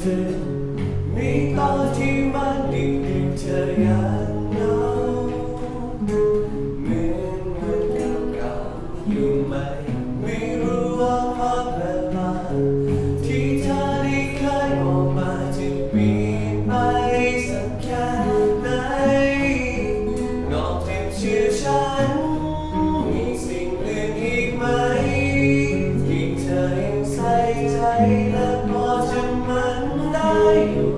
สึกมีตอนที่มันดึกดึกเธอยังเหงาเหมือนเก่าอยู่ไหมไม่รู้ว่าเพราะเวลาที่เธอได้เคยบอกมาจะเปลี่ยนไปสักแค่ไหนนอกจากชื่อฉันมีสิ่งอื่นอีกไหมที่เธอยังใส่ใจและพอจะมันได้อยู่